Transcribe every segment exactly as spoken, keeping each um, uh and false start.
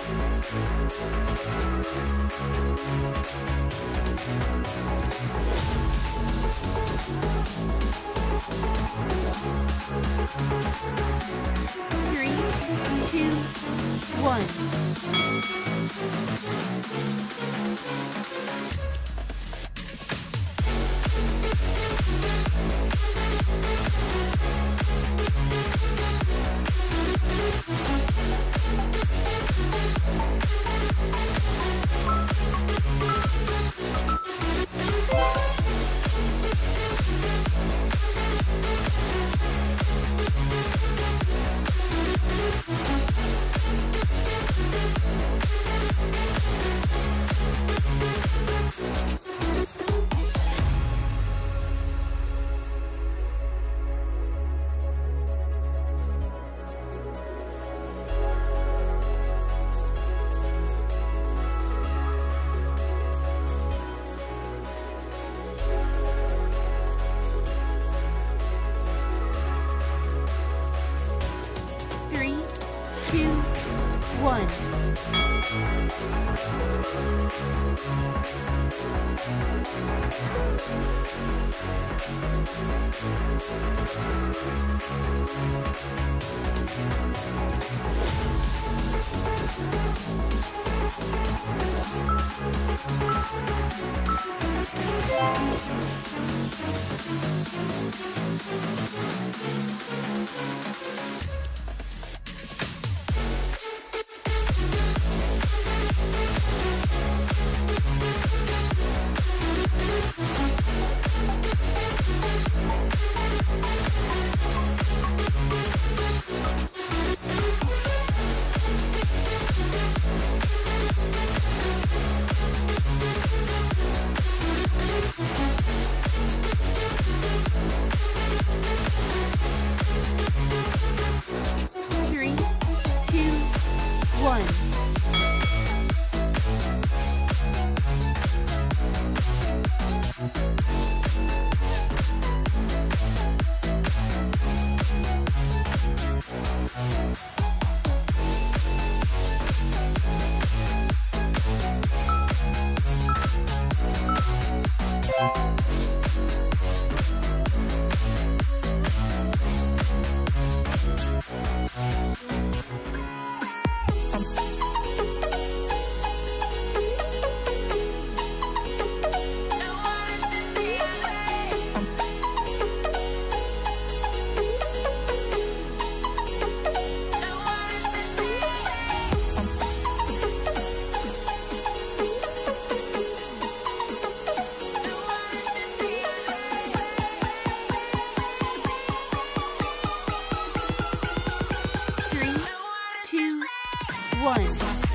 Three, two, one. Three, two, one. Three, two, one. Three, two, one.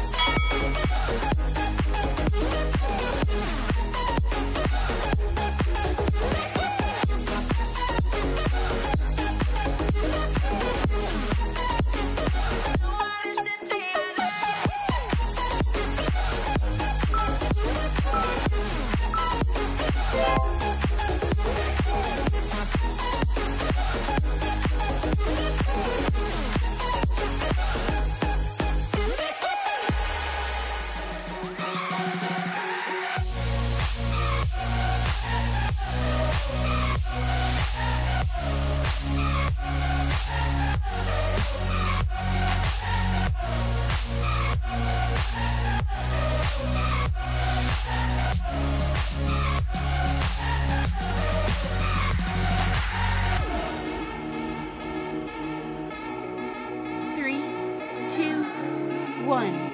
Three, two, one.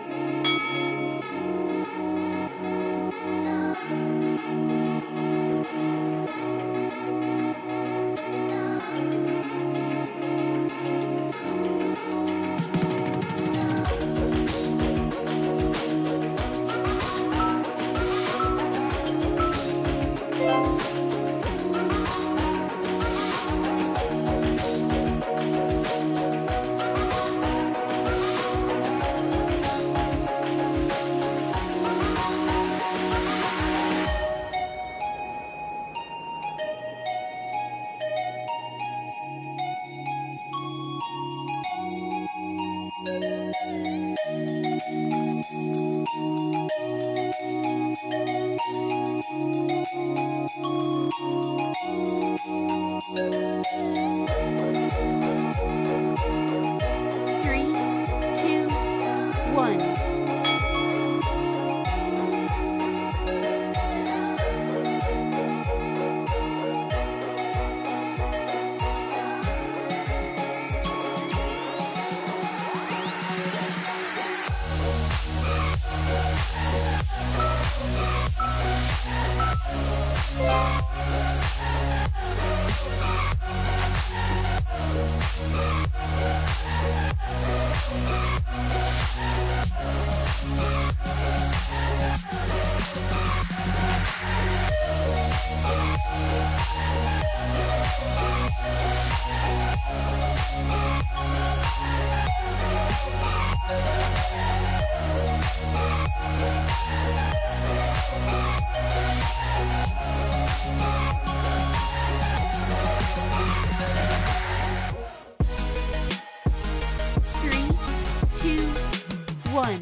one.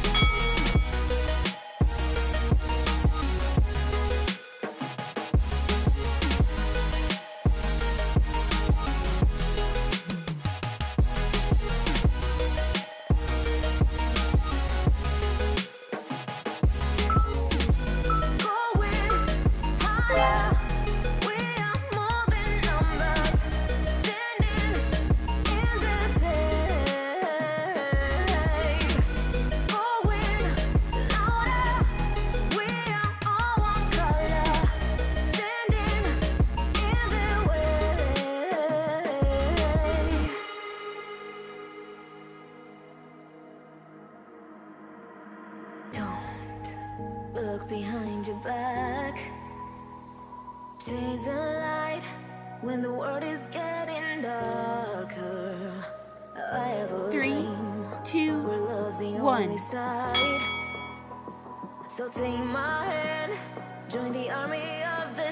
Look behind your back. Chase a light when the world is getting darker. I have a Three, dream two, where love's the one. only side. So take my hand, join the army of the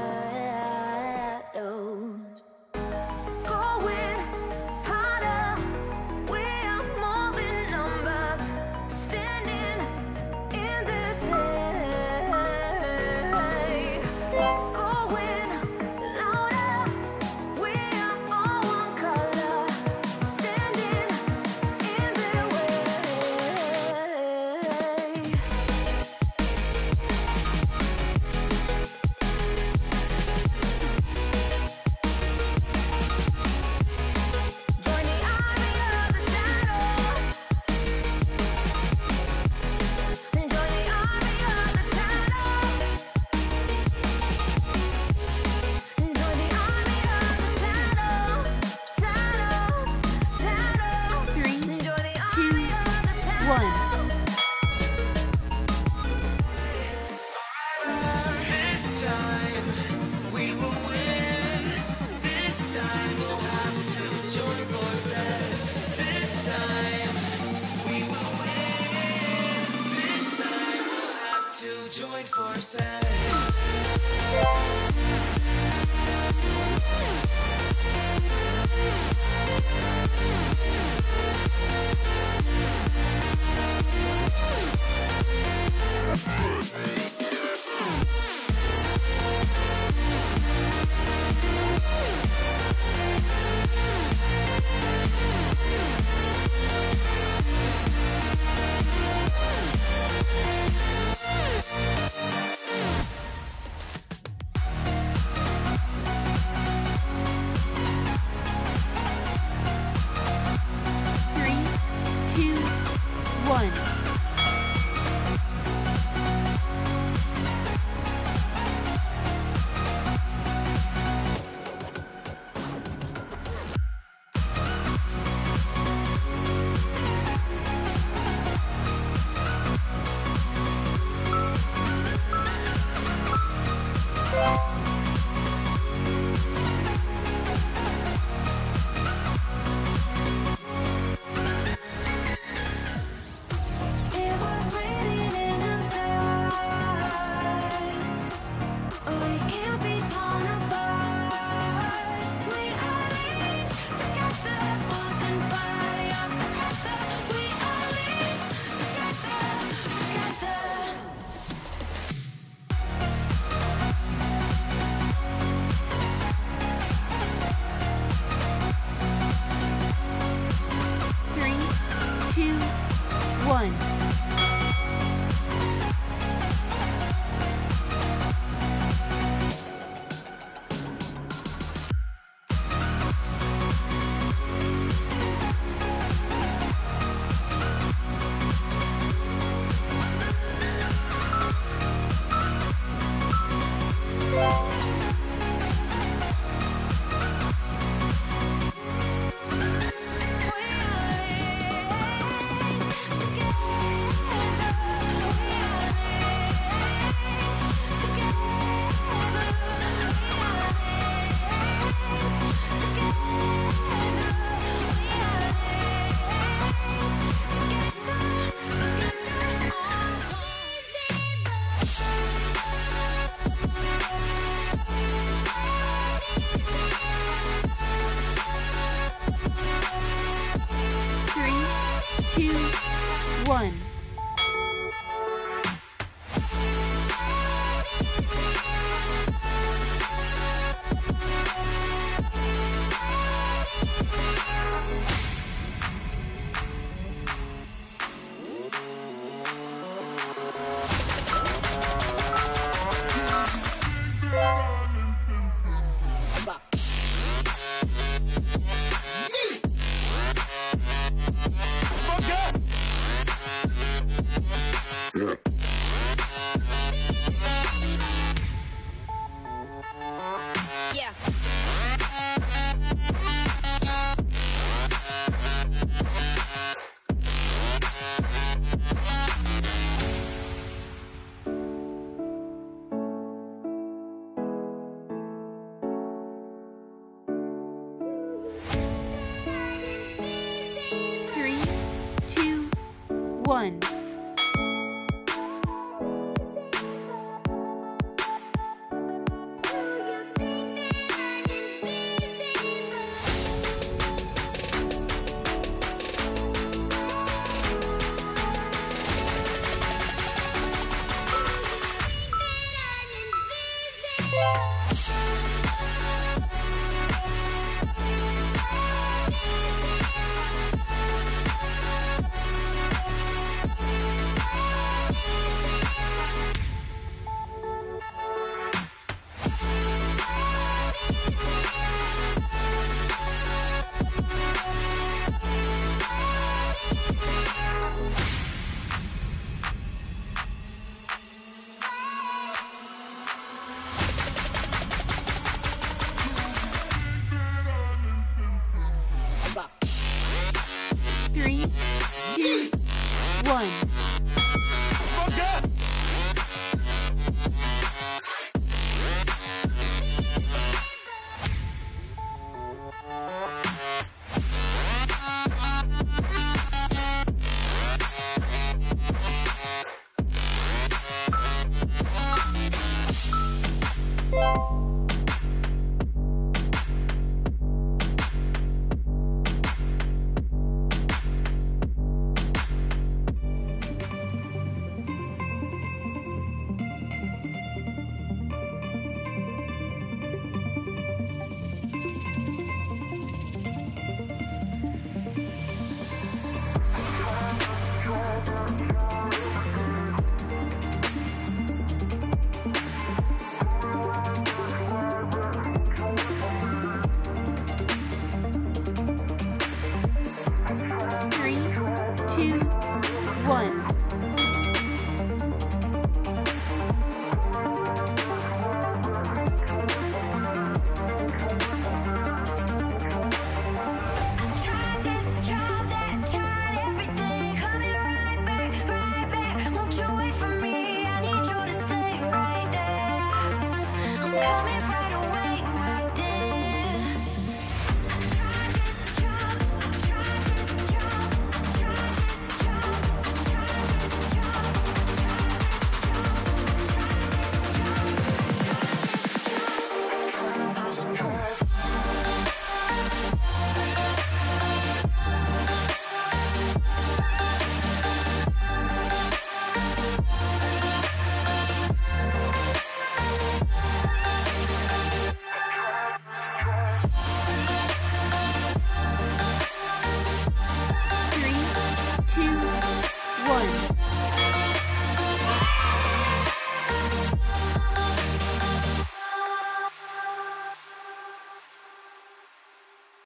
shadows. Going harder, we are more than numbers. Standing in this air. Going louder, we are all one color. Standing in their way. Join the army of the shadow. Join the army of the shadow. Join the army of the shadows. Shadows, shadows. Three, Join the two, army of the one. shadows. This time we will win. This time we'll have to join forces. This time we will win. This time we'll have to join forces. Three, two, one. It was written in the stars. We can't be torn apart. We are linked together, force and fire forever. We are linked together, together. Three, two, one. Three, two, one. Yeah. Three, two, one. Three, two, one.